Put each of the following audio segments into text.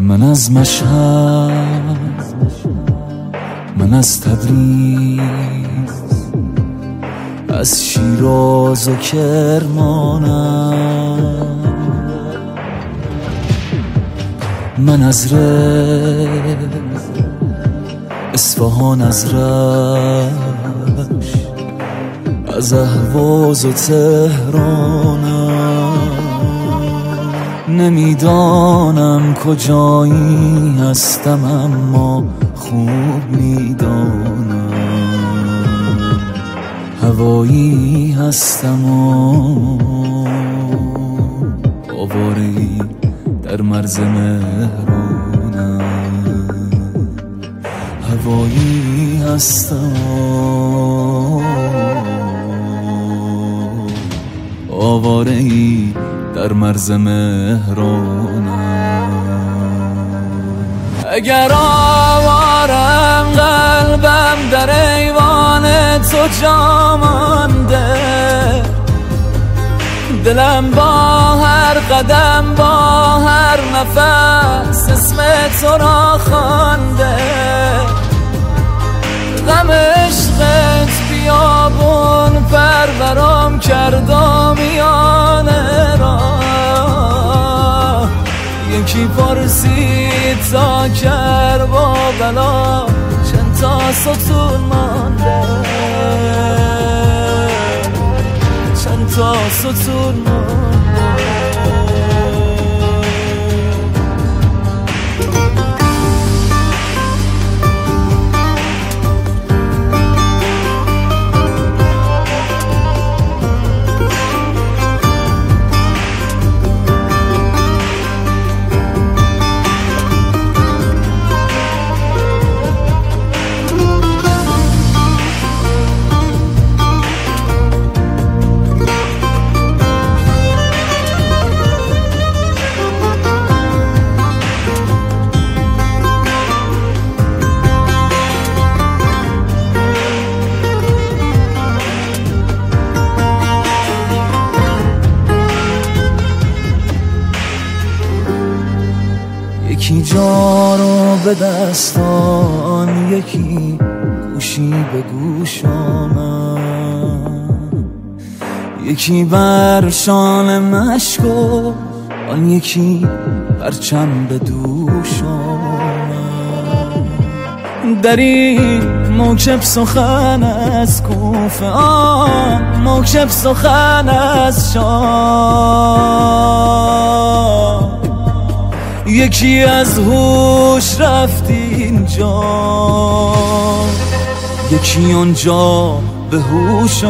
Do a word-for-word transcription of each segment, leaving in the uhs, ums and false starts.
من از مشهد، من از تبریز، از شیراز و کرمانم، من از رز، اصفهان، از رشت، از اهواز و تهرانم. نمیدانم کجایی هستم اما خوب میدانم هوایی هستم و آواره‌ای در مرز مهرانم. هوایی هستم و آواره‌ای در مرز مهرانم. اگر آوارم قلبم در ایوان تو جا مانده، دلم با هر قدم با هر نفس اسم تو را خوانده. غم عشقت بیابون پرورم کرد و میانه را. یکی پرسید تا کربلا چند تا ستون مانده، چند تا ستون مانده. یکی جا رو به دستان، یکی گوشی به گوشانم، یکی بر شان مشک و آن یکی پرچم به دوشانم. در این موکب سخن از کوفه، آن موکب سخن از شام. یکی از هوش رفت اینجا، یکی اونجا به هوش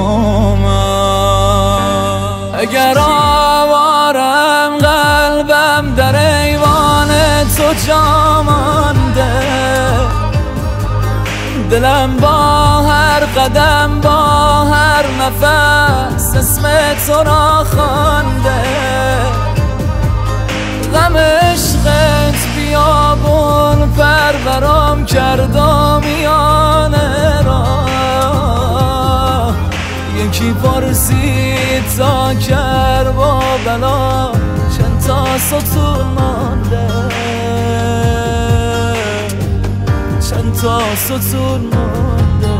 آمد. اگر آوارم قلبم در ایوان تو جا مانده، دلم با هر قدم با هر نفس اسم تو را خوانده. غم عشقت بیابون پرورم کرد و میانه را. یکی پرسید تا کربلا چند تا ستون مانده، چند تا ستون مانده.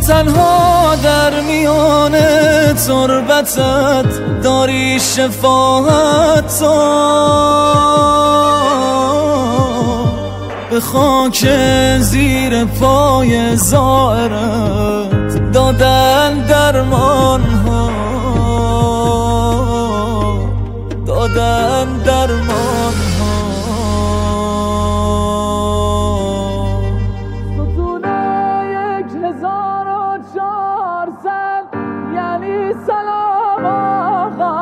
تنها در میان تربتت داری شفاعت تو، به خاک زیر پای زائرت دادن درمان ها، دادن درمان ها. ستونه یک هزار و چهارصد یعنی سلام آقا،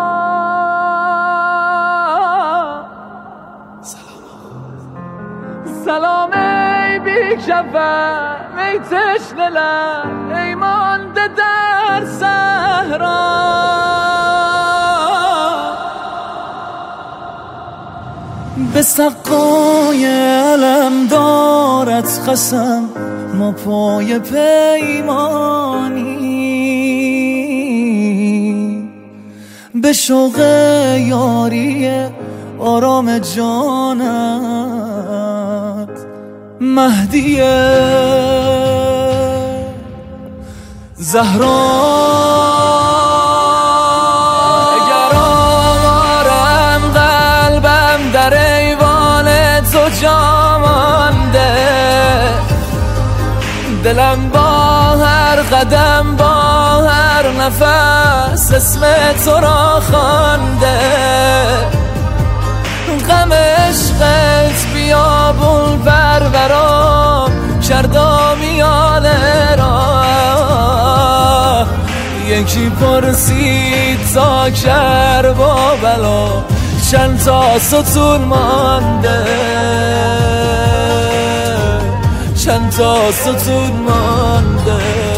سلام ای بی کفن ای تشنه لب ای مانده در صحرا، به سقای علم دارت قسم ما پای پیمانی، به شوق یاری آرام جانت مهدیه زهرا. اگر آوارم قلبم در ایوان تو جا مانده، دلم با هر قدم با هر نفس اسم تو را خوانده، غم عشقت بیابون پرورام کردا میانه را، یکی پرسید تا کرب و بلا چند تا ستون مانده، چند تا ستون مانده.